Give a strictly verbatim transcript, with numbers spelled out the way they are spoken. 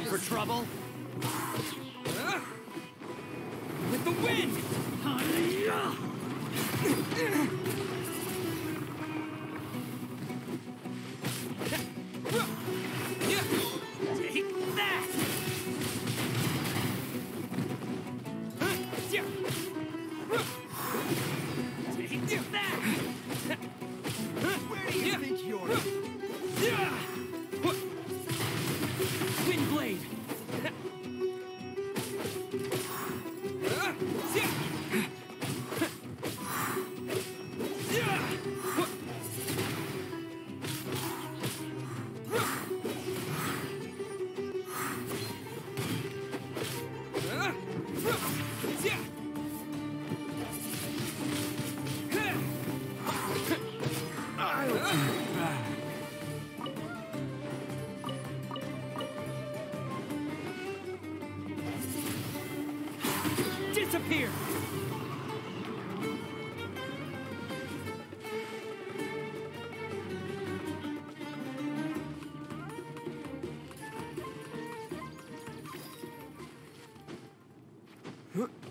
Ready for trouble? Uh, with the wind! Take that! Take that! Where do you think you're... Wind blade! Disappear! Huh?